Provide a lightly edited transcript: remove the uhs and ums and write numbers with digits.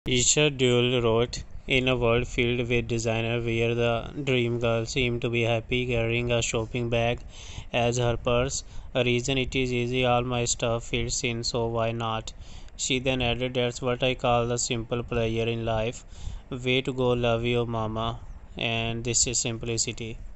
Esha Deol wrote, "In a world filled with designer wear, the dream girl seemed to be happy carrying a shopping bag as her purse. A reason it is easy, all my stuff fits in, so why not?" She then added, "That's what I call the simple pleasure in life. Way to go, love you, mama." And this is simplicity.